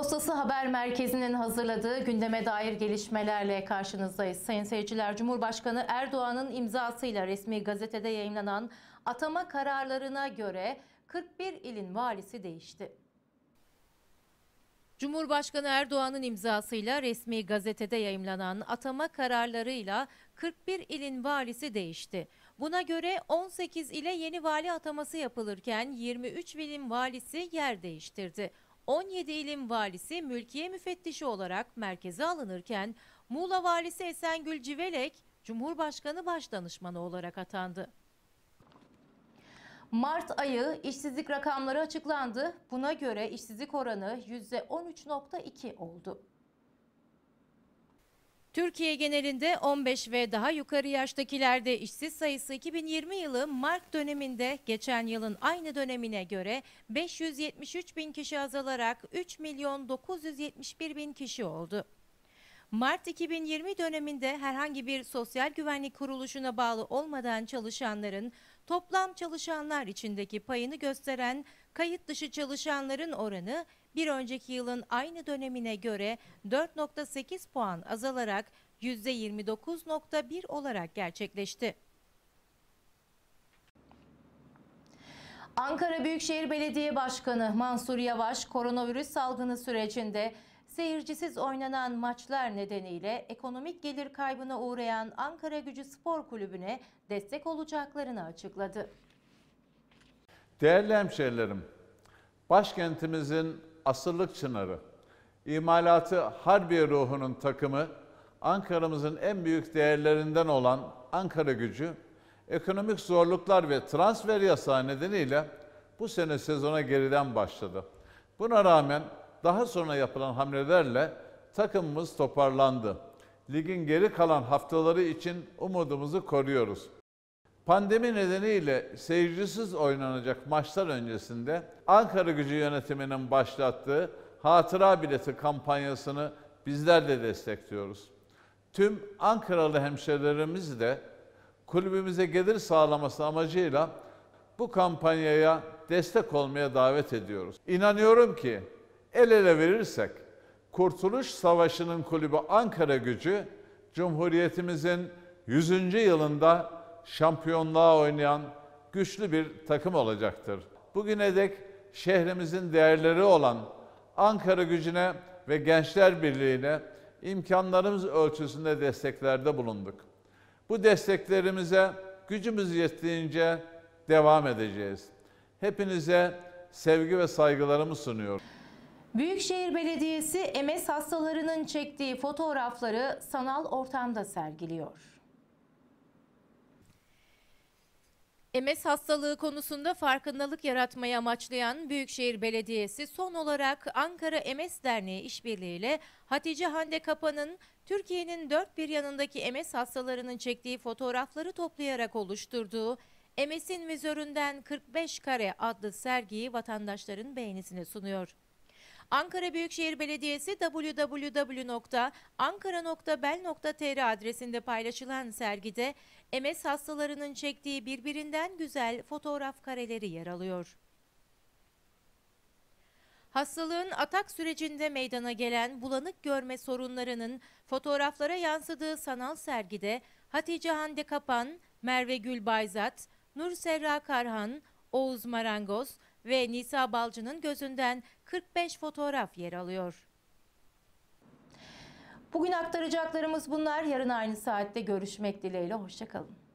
Postası Haber Merkezi'nin hazırladığı gündeme dair gelişmelerle karşınızdayız. Sayın seyirciler, Cumhurbaşkanı Erdoğan'ın imzasıyla resmi gazetede yayımlanan atama kararlarına göre 41 ilin valisi değişti. Cumhurbaşkanı Erdoğan'ın imzasıyla resmi gazetede yayımlanan atama kararlarıyla 41 ilin valisi değişti. Buna göre 18 ile yeni vali ataması yapılırken 23 ilin valisi yer değiştirdi. 17 ilin valisi mülkiye müfettişi olarak merkeze alınırken Muğla valisi Esengül Civelek Cumhurbaşkanı Başdanışmanı olarak atandı. Mart ayı işsizlik rakamları açıklandı. Buna göre işsizlik oranı %13.2 oldu. Türkiye genelinde 15 ve daha yukarı yaştakilerde işsiz sayısı 2020 yılı Mart döneminde geçen yılın aynı dönemine göre 573 bin kişi azalarak 3 milyon 971 bin kişi oldu. Mart 2020 döneminde herhangi bir sosyal güvenlik kuruluşuna bağlı olmadan çalışanların toplam çalışanlar içindeki payını gösteren kayıt dışı çalışanların oranı bir önceki yılın aynı dönemine göre 4.8 puan azalarak %29.1 olarak gerçekleşti. Ankara Büyükşehir Belediye Başkanı Mansur Yavaş, koronavirüs salgını sürecinde seyircisiz oynanan maçlar nedeniyle ekonomik gelir kaybına uğrayan Ankaragücü Spor Kulübü'ne destek olacaklarını açıkladı. Değerli hemşehrilerim, başkentimizin asırlık çınarı, imalatı Harbiye ruhunun takımı, Ankara'mızın en büyük değerlerinden olan Ankaragücü, ekonomik zorluklar ve transfer yasağı nedeniyle bu sene sezona geriden başladı. Buna rağmen daha sonra yapılan hamlelerle takımımız toparlandı. Ligin geri kalan haftaları için umudumuzu koruyoruz. Pandemi nedeniyle seyircisiz oynanacak maçlar öncesinde Ankaragücü yönetiminin başlattığı hatıra bileti kampanyasını bizler de destekliyoruz. Tüm Ankaralı hemşehrilerimiz de kulübümüze gelir sağlaması amacıyla bu kampanyaya destek olmaya davet ediyoruz. İnanıyorum ki el ele verirsek Kurtuluş Savaşı'nın kulübü Ankaragücü, Cumhuriyetimizin 100. yılında şampiyonluğa oynayan güçlü bir takım olacaktır. Bugüne dek şehrimizin değerleri olan Ankaragücü'ne ve Gençler Birliği'ne imkanlarımız ölçüsünde desteklerde bulunduk. Bu desteklerimize gücümüz yettiğince devam edeceğiz. Hepinize sevgi ve saygılarımı sunuyorum. Büyükşehir Belediyesi MS hastalarının çektiği fotoğrafları sanal ortamda sergiliyor. MS hastalığı konusunda farkındalık yaratmayı amaçlayan Büyükşehir Belediyesi son olarak Ankara MS Derneği işbirliğiyle Hatice Hande Kapan'ın Türkiye'nin dört bir yanındaki MS hastalarının çektiği fotoğrafları toplayarak oluşturduğu MS'in Vizöründen 45 Kare adlı sergiyi vatandaşların beğenisine sunuyor. Ankara Büyükşehir Belediyesi www.ankara.bel.tr adresinde paylaşılan sergide MS hastalarının çektiği birbirinden güzel fotoğraf kareleri yer alıyor. Hastalığın atak sürecinde meydana gelen bulanık görme sorunlarının fotoğraflara yansıdığı sanal sergide Hatice Hande Kapan, Merve Gül Bayzat, Nur Serra Karhan, Oğuz Marangoz ve Nisa Balcı'nın gözünden 45 fotoğraf yer alıyor. Bugün aktaracaklarımız bunlar. Yarın aynı saatte görüşmek dileğiyle. Hoşça kalın.